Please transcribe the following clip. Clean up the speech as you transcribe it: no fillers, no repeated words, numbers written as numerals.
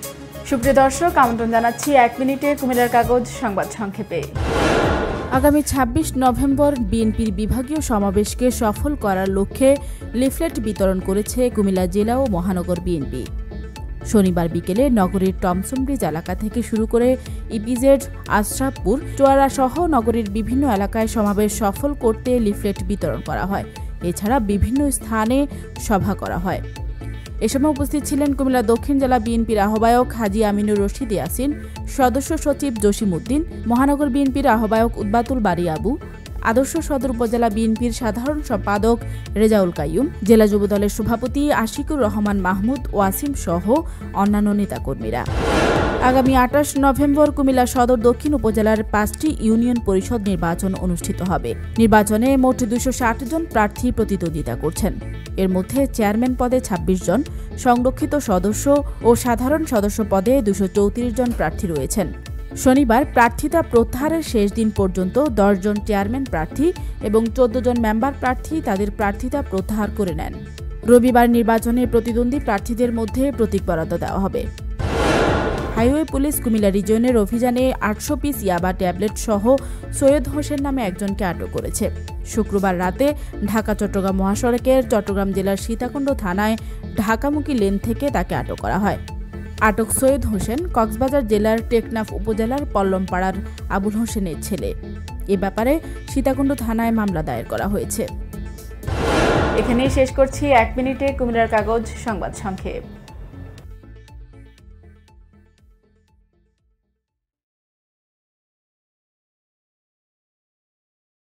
সুপ্রিয় দর্শক, আমন্ত্রণ জানাচ্ছি 1 মিনিটে কুমিল্লার কাগজ সংবাদ সংক্ষেপে। আগামী 26 নভেম্বর বিএনপির বিভাগীয় সমাবেশকে সফল করার লক্ষ্যে লিফলেট বিতরণ করেছে কুমিল্লা জেলা ও মহানগর বিএনপি। শনিবার বিকেলে নগরীর টমসন ব্রিজ এলাকা থেকে শুরু করে ইপিজেড, আশরাফপুর, চুয়াড়া সহ নগরীর বিভিন্ন এলাকায় সমাবেশ সফল করতে লিফলেট বিতরণ করা হয়। এছাড়া বিভিন্ন স্থানে সভা করা হয়। এ সময় উপস্থিত ছিলেন কুমিল্লা দক্ষিণ জেলা বিএনপির আহ্বায়ক হাজী আমিনুর রশিদ ইয়াসিন, সদস্য সচিব জসিম উদ্দিন, মহানগর বিএনপির আহ্বায়ক উদ্বাতুল বারী আবু, আদর্শ সদর উপজেলা বিএনপির সাধারণ সম্পাদক রেজাউল কাইয়ুম, জেলা যুবদলের সভাপতি আশিকুর রহমান মাহমুদ ওয়াসিম সহ অন্যান্য নেতাকর্মীরা। আগামী 28 নভেম্বর কুমিল্লা সদর দক্ষিণ উপজেলার 5টি ইউনিয়ন পরিষদ নির্বাচন অনুষ্ঠিত হবে। নির্বাচনে মোট 260 জন প্রার্থী প্রতিদ্বন্দ্বিতা করছেন। এর মধ্যে চেয়ারম্যান পদে 26 জন, সংরক্ষিত সদস্য ও সাধারণ সদস্য পদে 234 জন প্রার্থী রয়েছেন। শনিবার প্রার্থিতা প্রত্যাহারের শেষ দিন পর্যন্ত 10 জন চেয়ারম্যান প্রার্থী এবং 14 জন মেম্বার প্রার্থী তাদের প্রার্থিতা প্রত্যাহার করে নেন। রবিবার নির্বাচনে প্রতিদ্বন্দ্বী প্রার্থীদের মধ্যে প্রতীক বরাদ্দ দেওয়া হবে। হাইওয়ে পুলিশ কুমিল্লা রিজিয়নের অভিযানে 800 পিস ইয়াবা ট্যাবলেট সহ সৈয়দ হোসেন নামে একজনকে আটক করেছে। শুক্রবার রাতে ঢাকা-চট্টগ্রাম মহাসড়কের চট্টগ্রাম জেলার সীতাকুণ্ড থানায় ঢাকামুখী লেন থেকে তাকে আটক করা হয়। আটক সৈয়দ হোসেন কক্সবাজার জেলার টেকনাফ উপজেলার পল্লমপাড়ার আবুল হোসেনের ছেলে। এ ব্যাপারে সীতাকুণ্ড থানায় মামলা দায়ের করা হয়েছে। এখানেই শেষ করছি 1 মিনিটে কুমিল্লার কাগজ সংবাদ সংক্ষেপ।